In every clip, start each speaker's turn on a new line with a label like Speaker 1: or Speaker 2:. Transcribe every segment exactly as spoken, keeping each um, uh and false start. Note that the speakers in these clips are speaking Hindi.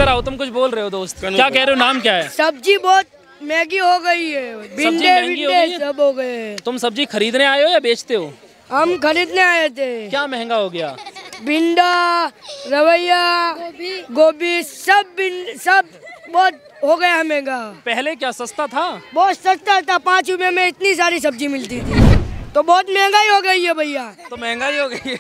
Speaker 1: इधर आओ, तुम कुछ बोल रहे हो दोस्त, क्या कह रहे हो? नाम क्या है?
Speaker 2: सब्जी बहुत महंगी हो गई है, भिंडे भिंडे सब हो गए।
Speaker 1: तुम सब्जी खरीदने आए हो या बेचते हो?
Speaker 2: हम खरीदने आए थे।
Speaker 1: क्या महंगा हो गया?
Speaker 2: भिंडा, रवैया, गोभी सब सब बहुत हो गया महंगा।
Speaker 1: पहले क्या सस्ता था?
Speaker 2: बहुत सस्ता था, पाँच रुपए में इतनी सारी सब्जी मिलती थी। तो बहुत महंगाई हो गई है भैया।
Speaker 1: तो महंगाई हो गई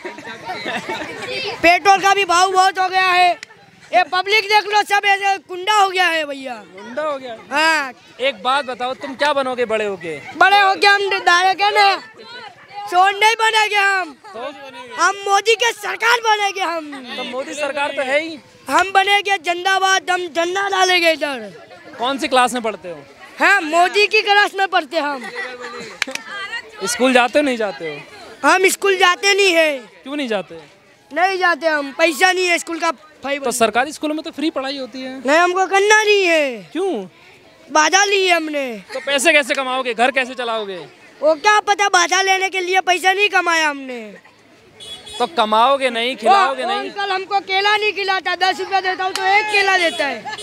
Speaker 1: है।
Speaker 2: पेट्रोल का भी भाव बहुत हो गया है। ये पब्लिक देख लो, सब ऐसे कुंडा हो गया है भैया।
Speaker 1: कुंडा हो गया?
Speaker 2: हाँ।
Speaker 1: एक बात बताओ, तुम क्या बनोगे बड़े होके?
Speaker 2: बड़े होके हम डायरेक्ट ना सोन नहीं बनेंगे हम
Speaker 1: तो?
Speaker 2: हम मोदी के सरकार बनेंगे हम।
Speaker 1: तो मोदी सरकार तो है ही।
Speaker 2: हम बनेंगे जिंदाबाद, हम झंडा डालेंगे इधर।
Speaker 1: कौन सी क्लास में पढ़ते हो?
Speaker 2: हाँ, मोदी की क्लास में पढ़ते हम।
Speaker 1: स्कूल जाते हो नहीं जाते हो?
Speaker 2: हम स्कूल जाते नहीं है।
Speaker 1: क्यों नहीं जाते?
Speaker 2: नहीं जाते हम, पैसा नहीं है स्कूल का।
Speaker 1: तो सरकारी स्कूलों में तो फ्री पढ़ाई होती है।
Speaker 2: नहीं, हमको करना नहीं है।
Speaker 1: क्यों?
Speaker 2: बाधा ली है हमने।
Speaker 1: तो पैसे कैसे कमाओगे, घर कैसे चलाओगे?
Speaker 2: वो क्या पता, बाधा लेने के लिए पैसा नहीं कमाया हमने।
Speaker 1: तो कमाओगे नहीं, खिलाओगे
Speaker 2: वो,
Speaker 1: नहीं?
Speaker 2: अंकल हमको केला नहीं खिलाता, दस रुपया देता हूँ तो एक केला देता है।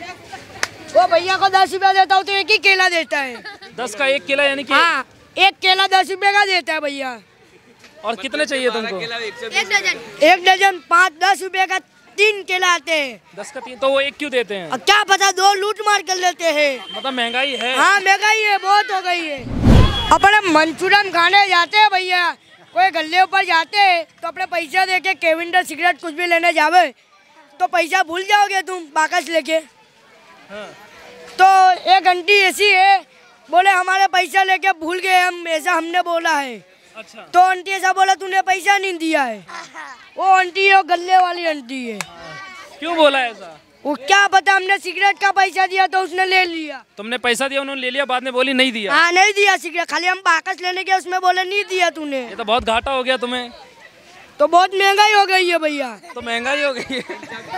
Speaker 2: वो भैया को दस रुपया देता हूँ तो एक ही केला देता है।
Speaker 1: दस का एक केला यानी कि?
Speaker 2: हाँ, एक केला दस रुपए का देता है भैया।
Speaker 1: और कितने चाहिए तुमको?
Speaker 2: एक डजन। एक डजन पाँच दस रुपए का तीन केला आते हैं।
Speaker 1: दस का तीन, तो वो एक क्यों देते हैं?
Speaker 2: अब क्या पता, दो लूट मार कर लेते हैं।
Speaker 1: मतलब महंगाई है।
Speaker 2: हाँ, महंगाई है, बहुत हो गई है। अपने मंचूरियन खाने जाते हैं भैया, कोई गल्ले ऊपर जाते हैं तो अपने पैसा दे के केविंडर सिगरेट कुछ भी लेने जावे तो पैसा भूल जाओगे तुम बाकस लेके।
Speaker 1: हाँ।
Speaker 2: तो एक घंटी ऐसी है, बोले हमारे पैसा लेके भूल गए हम, ऐसा हमने बोला है।
Speaker 1: अच्छा।
Speaker 2: तो आंटी ऐसा बोला, तूने पैसा नहीं दिया है। वो आंटी है, वो गल्ले वाली आंटी है।
Speaker 1: क्यों बोला ऐसा?
Speaker 2: वो क्या पता, हमने सिगरेट का पैसा दिया तो उसने ले लिया।
Speaker 1: तुमने पैसा दिया, उन्होंने ले लिया, बाद में बोली नहीं दिया।
Speaker 2: हाँ, नहीं दिया सिगरेट, खाली हम बाकस लेने के उसमें बोले नहीं दिया तूने।
Speaker 1: ये तो बहुत घाटा हो गया तुम्हें।
Speaker 2: तो बहुत महंगाई हो गई है भैया।
Speaker 1: तो महंगाई हो गई है।